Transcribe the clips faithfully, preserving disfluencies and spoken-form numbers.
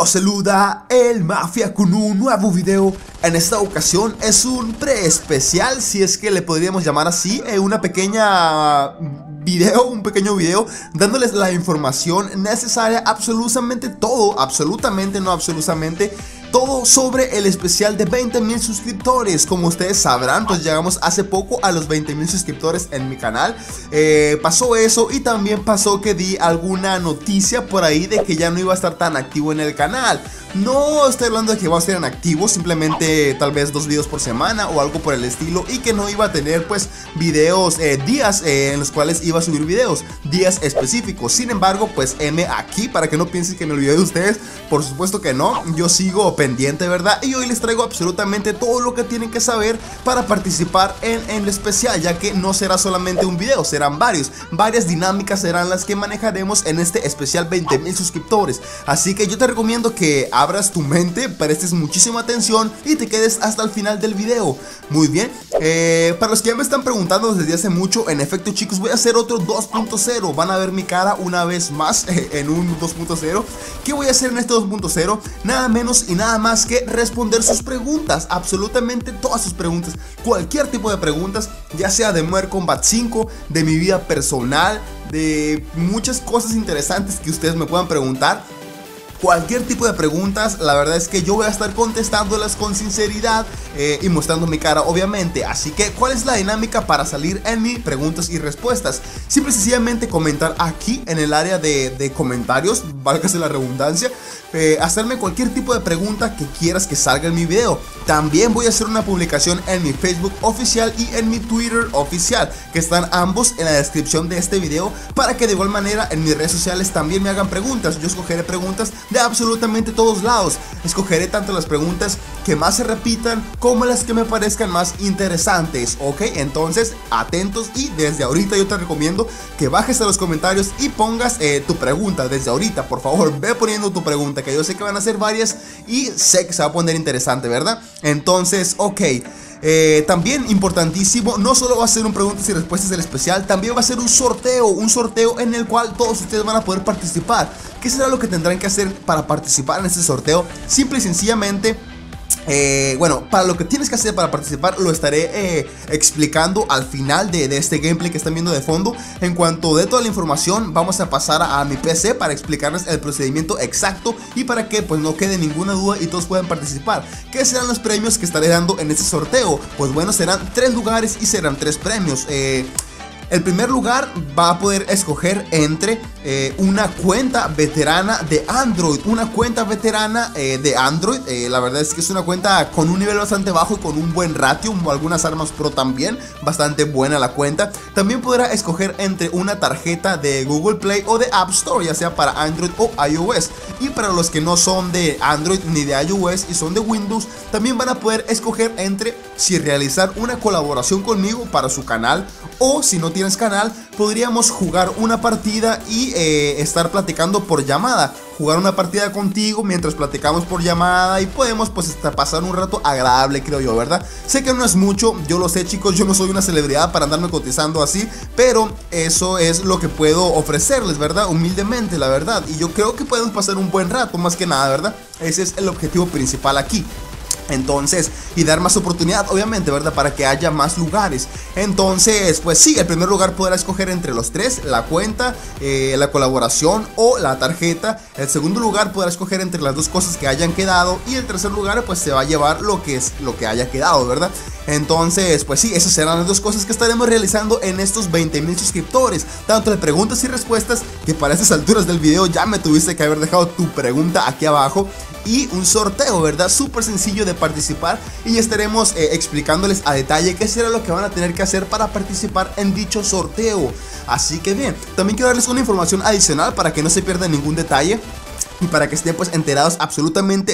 Los saluda el Mafia con un nuevo video. En esta ocasión es un pre-especial, si es que le podríamos llamar así, eh, una pequeña video, un pequeño video dándoles la información necesaria, absolutamente todo, absolutamente, no absolutamente todo sobre el especial de veinte mil suscriptores. Como ustedes sabrán, pues llegamos hace poco a los veinte mil suscriptores en mi canal. eh, Pasó eso y también pasó que di alguna noticia por ahí de que ya no iba a estar tan activo en el canal. No estoy hablando de que va a ser inactivo, simplemente tal vez dos videos por semana o algo por el estilo, y que no iba a tener pues videos, eh, días eh, en los cuales iba a subir videos, días específicos. Sin embargo, pues M aquí, para que no piensen que me olvidé de ustedes, por supuesto que no, yo sigo pendiente, ¿verdad? Y hoy les traigo absolutamente todo lo que tienen que saber para participar en, en el especial, ya que no será solamente un video, serán varios, varias dinámicas serán las que manejaremos en este especial veinte mil suscriptores. Así que yo te recomiendo que abras tu mente, prestes muchísima atención y te quedes hasta el final del video. Muy bien, eh, para los que ya me están preguntando desde hace mucho, en efecto chicos, voy a hacer otro dos punto cero. Van a ver mi cara una vez más eh, en un dos punto cero. ¿Qué voy a hacer en este dos punto cero? Nada menos y nada más que responder sus preguntas, absolutamente todas sus preguntas, cualquier tipo de preguntas, ya sea de Mortal Kombat cinco, de mi vida personal, de muchas cosas interesantes que ustedes me puedan preguntar. Cualquier tipo de preguntas, la verdad es que yo voy a estar contestándolas con sinceridad eh, y mostrando mi cara, obviamente. Así que, ¿cuál es la dinámica para salir en mi preguntas y respuestas? Simple y sencillamente comentar aquí en el área de, de comentarios, válgase la redundancia, eh, hacerme cualquier tipo de pregunta que quieras que salga en mi video. También voy a hacer una publicación en mi Facebook oficial y en mi Twitter oficial, que están ambos en la descripción de este video, para que de igual manera en mis redes sociales también me hagan preguntas. Yo escogeré preguntas de absolutamente todos lados. Escogeré tanto las preguntas que más se repitan como las que me parezcan más interesantes, ¿ok? Entonces, atentos, y desde ahorita yo te recomiendo que bajes a los comentarios y pongas eh, tu pregunta desde ahorita. Por favor, ve poniendo tu pregunta, que yo sé que van a ser varias y sé que se va a poner interesante, ¿verdad? Entonces, ok. Eh, también importantísimo, no solo va a ser un preguntas y respuestas del especial, también va a ser un sorteo, un sorteo en el cual todos ustedes van a poder participar. ¿Qué será lo que tendrán que hacer para participar en este sorteo? Simple y sencillamente, Eh, bueno, para lo que tienes que hacer para participar lo estaré eh, explicando al final de, de este gameplay que están viendo de fondo. En cuanto de toda la información, vamos a pasar a, a mi P C para explicarles el procedimiento exacto y para que pues no quede ninguna duda y todos puedan participar. ¿Qué serán los premios que estaré dando en este sorteo? Pues bueno, serán tres lugares y serán tres premios. Eh... El primer lugar va a poder escoger entre eh, una cuenta veterana de Android. Una cuenta veterana eh, de Android. Eh, la verdad es que es una cuenta con un nivel bastante bajo y con un buen ratio. Algunas armas pro también. Bastante buena la cuenta. También podrá escoger entre una tarjeta de Google Play o de App Store, ya sea para Android o iOS. Y para los que no son de Android ni de iOS y son de Windows, también van a poder escoger entre si realizar una colaboración conmigo para su canal, o si no tienes canal, podríamos jugar una partida y eh, estar platicando por llamada. Jugar una partida contigo mientras platicamos por llamada y podemos pues hasta pasar un rato agradable, creo yo, ¿verdad? Sé que no es mucho, yo lo sé chicos, yo no soy una celebridad para andarme cotizando así, pero eso es lo que puedo ofrecerles, ¿verdad? Humildemente, la verdad. Y yo creo que podemos pasar un buen rato, más que nada, ¿verdad? Ese es el objetivo principal aquí. Entonces, y dar más oportunidad, obviamente, ¿verdad? Para que haya más lugares. Entonces, pues sí, el primer lugar podrá escoger entre los tres: la cuenta, eh, la colaboración o la tarjeta. El segundo lugar podrá escoger entre las dos cosas que hayan quedado. Y el tercer lugar, pues se va a llevar lo que es lo que haya quedado, ¿verdad? Entonces, pues sí, esas serán las dos cosas que estaremos realizando en estos veinte mil suscriptores. Tanto de preguntas y respuestas, que para estas alturas del video ya me tuviste que haber dejado tu pregunta aquí abajo. Y un sorteo, ¿verdad? Súper sencillo de participar. Y estaremos eh, explicándoles a detalle qué será lo que van a tener que hacer para participar en dicho sorteo. Así que bien, también quiero darles una información adicional para que no se pierda ningún detalle y para que estén pues enterados absolutamente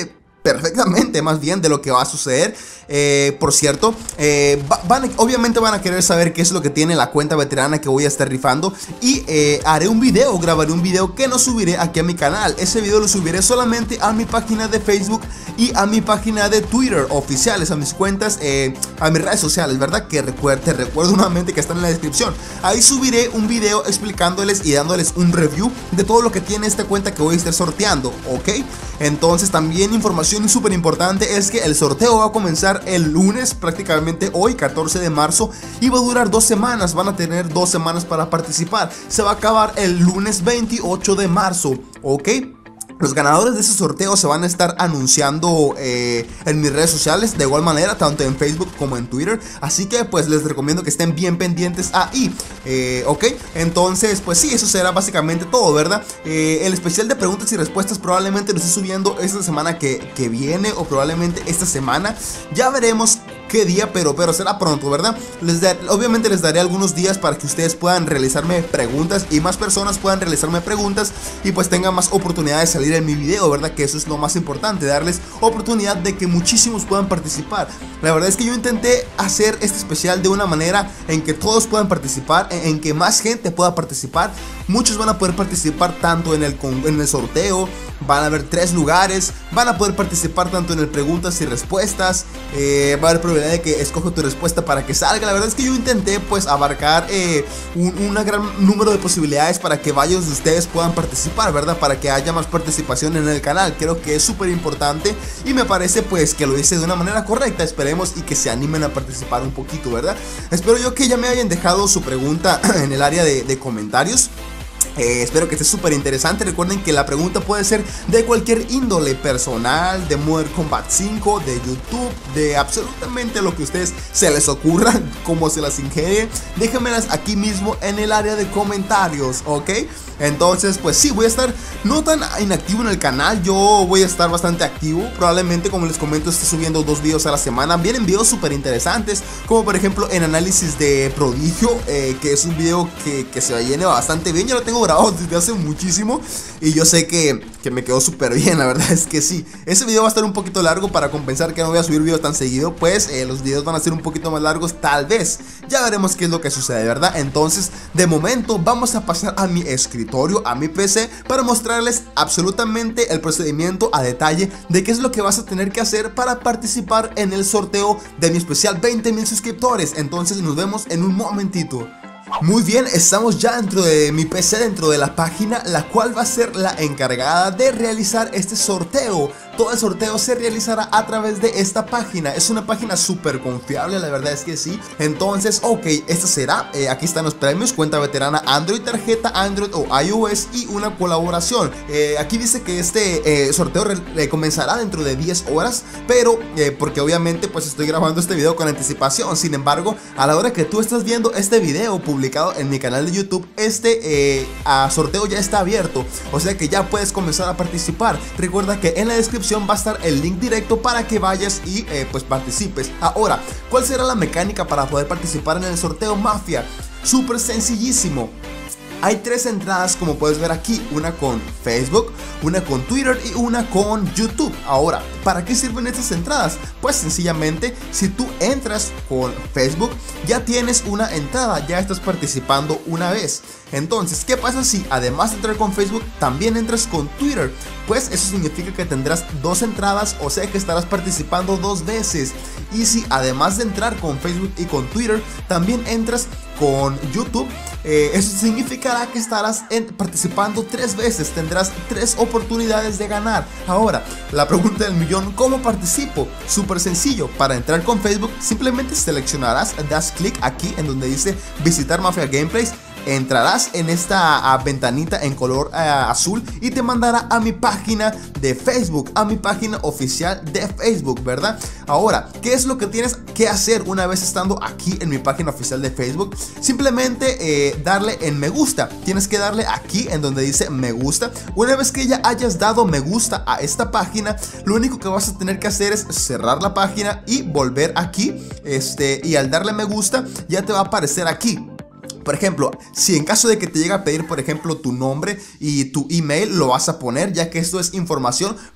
perfectamente más bien de lo que va a suceder. Eh, por cierto, eh, va, van, obviamente van a querer saber qué es lo que tiene la cuenta veterana que voy a estar rifando. Y eh, haré un video, grabaré un video que no subiré aquí a mi canal. Ese video lo subiré solamente a mi página de Facebook y a mi página de Twitter oficiales, a mis cuentas, eh, a mis redes sociales, ¿verdad? Que recuer te recuerdo nuevamente que están en la descripción. Ahí subiré un video explicándoles y dándoles un review de todo lo que tiene esta cuenta que voy a estar sorteando, ¿ok? Entonces también información súper importante es que el sorteo va a comenzar el lunes, prácticamente hoy, catorce de marzo, y va a durar dos semanas. Van a tener dos semanas para participar. Se va a acabar el lunes veintiocho de marzo, ¿ok? Los ganadores de ese sorteo se van a estar anunciando eh, en mis redes sociales, de igual manera, tanto en Facebook como en Twitter. Así que pues les recomiendo que estén bien pendientes ahí, eh, ok. Entonces pues sí, eso será básicamente todo, ¿verdad? Eh, el especial de preguntas y respuestas probablemente lo esté subiendo esta semana que, que viene, o probablemente esta semana. Ya veremos qué día, pero, pero será pronto, ¿verdad? Les da, obviamente les daré algunos días para que ustedes puedan realizarme preguntas y más personas puedan realizarme preguntas y pues tengan más oportunidades de salir en mi video, ¿verdad? Que eso es lo más importante, darles oportunidad de que muchísimos puedan participar. La verdad es que yo intenté hacer este especial de una manera en que todos puedan participar, en, en que más gente pueda participar. Muchos van a poder participar tanto en el, en el sorteo, van a haber tres lugares, van a poder participar tanto en el preguntas y respuestas, eh, va a haber probabilidad de que escoja tu respuesta para que salga. La verdad es que yo intenté pues abarcar eh, un una gran número de posibilidades para que varios de ustedes puedan participar, ¿verdad? Para que haya más participación en el canal. Creo que es súper importante y me parece pues que lo hice de una manera correcta. Esperemos y que se animen a participar un poquito, ¿verdad? Espero yo que ya me hayan dejado su pregunta en el área de, de comentarios. Eh, espero que esté súper interesante. Recuerden que la pregunta puede ser de cualquier índole, personal, de Modern Combat cinco, de YouTube, de absolutamente lo que a ustedes se les ocurra, como se las ingenien. Déjenmelas aquí mismo en el área de comentarios, ¿ok? Entonces pues sí, voy a estar no tan inactivo en el canal. Yo voy a estar bastante activo. Probablemente, como les comento, esté subiendo dos videos a la semana. Vienen videos súper interesantes, como por ejemplo en análisis de Prodigio, eh, que es un video que, que se viene bastante bien. Ya lo tengo grabado desde hace muchísimo y yo sé que, que me quedó súper bien. La verdad es que sí. Ese video va a estar un poquito largo para compensar que no voy a subir videos tan seguido. Pues eh, los videos van a ser un poquito más largos, tal vez. Ya veremos qué es lo que sucede, ¿verdad? Entonces, de momento vamos a pasar a mi escritorio, a mi P C, para mostrarles absolutamente el procedimiento a detalle de qué es lo que vas a tener que hacer para participar en el sorteo de mi especial veinte mil suscriptores. Entonces nos vemos en un momentito. Muy bien, estamos ya dentro de mi P C, dentro de la página, la cual va a ser la encargada de realizar este sorteo. Todo el sorteo se realizará a través de esta página. Es una página súper confiable, la verdad es que sí. Entonces, ok, esta será, eh, aquí están los premios: cuenta veterana Android, tarjeta Android o iOS y una colaboración. eh, Aquí dice que este eh, sorteo eh, comenzará dentro de diez horas, pero eh, porque obviamente pues estoy grabando este video con anticipación. Sin embargo, a la hora que tú estás viendo este video publicado en mi canal de YouTube, este eh, a sorteo ya está abierto, o sea que ya puedes comenzar a participar. Recuerda que en la descripción va a estar el link directo para que vayas y eh, pues participes. Ahora, ¿cuál será la mecánica para poder participar en el sorteo, Mafia? Súper sencillísimo. Hay tres entradas, como puedes ver aquí, una con Facebook, una con Twitter y una con YouTube. Ahora, ¿para qué sirven estas entradas? Pues sencillamente, si tú entras con Facebook, ya tienes una entrada, ya estás participando una vez. Entonces, ¿qué pasa si además de entrar con Facebook, también entras con Twitter? Pues eso significa que tendrás dos entradas, o sea que estarás participando dos veces. Y si además de entrar con Facebook y con Twitter, también entras con YouTube, eh, eso significará que estarás en, participando tres veces, tendrás tres oportunidades de ganar. Ahora, la pregunta del millón: ¿cómo participo? Súper sencillo. Para entrar con Facebook, simplemente seleccionarás, das clic aquí en donde dice visitar Mafia Gameplays. Entrarás en esta uh, ventanita en color uh, azul y te mandará a mi página de Facebook, a mi página oficial de Facebook, ¿verdad? Ahora, ¿qué es lo que tienes que hacer una vez estando aquí en mi página oficial de Facebook? Simplemente eh, darle en me gusta. Tienes que darle aquí en donde dice me gusta. Una vez que ya hayas dado me gusta a esta página, lo único que vas a tener que hacer es cerrar la página y volver aquí, este, y al darle me gusta ya te va a aparecer aquí. Por ejemplo, si en caso de que te llegue a pedir, por ejemplo, tu nombre y tu email, lo vas a poner, ya que esto es información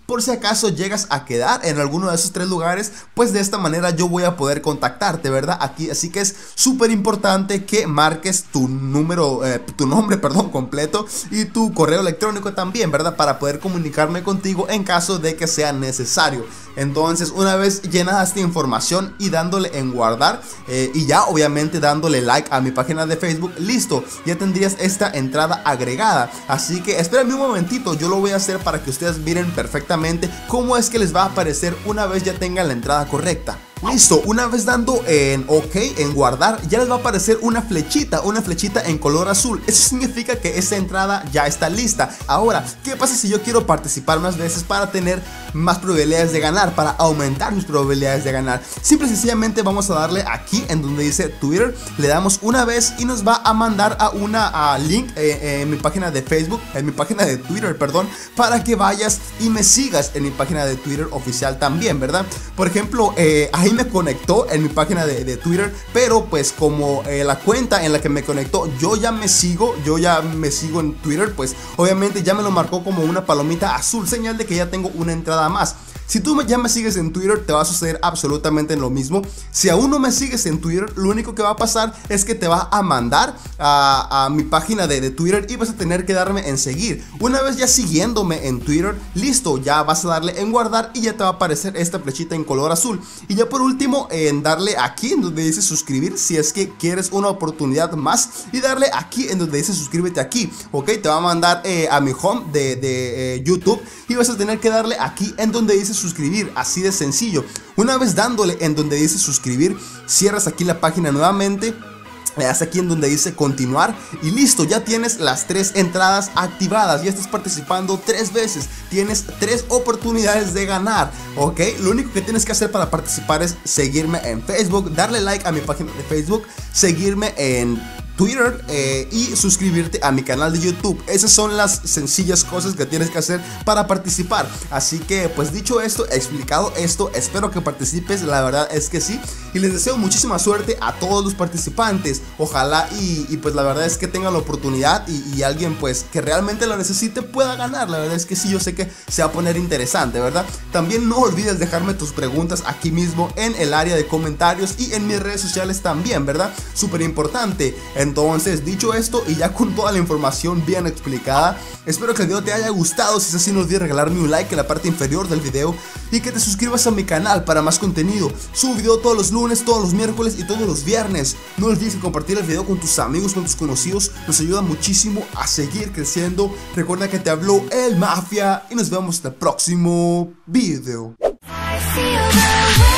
por si acaso llegas a quedar en alguno de esos tres lugares, pues de esta manera yo voy a poder contactarte, ¿verdad? Aquí, así que es súper importante que marques tu número, eh, tu nombre, perdón, completo y tu correo electrónico también, ¿verdad? Para poder comunicarme contigo en caso de que sea necesario. Entonces, una vez llenada esta información y dándole en guardar eh, y ya obviamente dándole like a mi página de Facebook, listo, ya tendrías esta entrada agregada. Así que espérame un momentito, yo lo voy a hacer para que ustedes miren perfectamente cómo es que les va a aparecer una vez ya tengan la entrada correcta. Listo, una vez dando en OK, en guardar, ya les va a aparecer una flechita, una flechita en color azul. Eso significa que esta entrada ya está lista. Ahora, ¿qué pasa si yo quiero participar más veces para tener más probabilidades de ganar, para aumentar mis probabilidades de ganar? Simple y sencillamente vamos a darle aquí en donde dice Twitter, le damos una vez y nos va a mandar a una a link eh, en mi página de Facebook, en mi página de Twitter, perdón, para que vayas y me sigas en mi página de Twitter oficial también, ¿verdad? Por ejemplo, eh, ahí me conectó en mi página de, de Twitter, pero pues como eh, la cuenta en la que me conectó yo ya me sigo, yo ya me sigo en Twitter, pues obviamente ya me lo marcó como una palomita azul, señal de que ya tengo una entrada más. Si tú ya me sigues en Twitter, te va a suceder absolutamente lo mismo. Si aún no me sigues en Twitter, lo único que va a pasar es que te va a mandar a, a mi página de, de Twitter y vas a tener que darme en seguir. Una vez ya siguiéndome en Twitter, listo, ya vas a darle en guardar y ya te va a aparecer esta flechita en color azul. Y ya por último, en darle aquí en donde dice suscribir, si es que quieres una oportunidad más, y darle aquí en donde dice suscríbete aquí, ok, te va a mandar eh, a mi home de, de eh, YouTube y vas a tener que darle aquí en donde dice suscribir, así de sencillo. Una vez dándole en donde dice suscribir, cierras aquí la página nuevamente, le das aquí en donde dice continuar y listo, ya tienes las tres entradas activadas, ya estás participando tres veces, tienes tres oportunidades de ganar, ok. Lo único que tienes que hacer para participar es seguirme en Facebook, darle like a mi página de Facebook, seguirme en Twitter eh, y suscribirte a mi canal de YouTube. Esas son las sencillas cosas que tienes que hacer para participar. Así que pues dicho esto, explicado esto, espero que participes, la verdad es que sí, y les deseo muchísima suerte a todos los participantes. Ojalá y, y pues la verdad es que tengan la oportunidad y, y alguien pues que realmente lo necesite pueda ganar. La verdad es que sí, yo sé que se va a poner interesante, ¿verdad? También no olvides dejarme tus preguntas aquí mismo en el área de comentarios y en mis redes sociales también, ¿verdad? Súper importante. Entonces, dicho esto y ya con toda la información bien explicada, espero que el video te haya gustado. Si es así, no olvides regalarme un like en la parte inferior del video y que te suscribas a mi canal para más contenido. Subo video todos los lunes, todos los miércoles y todos los viernes. No olvides compartir el video con tus amigos, con tus conocidos, nos ayuda muchísimo a seguir creciendo. Recuerda que te habló el Mafia y nos vemos en el próximo video.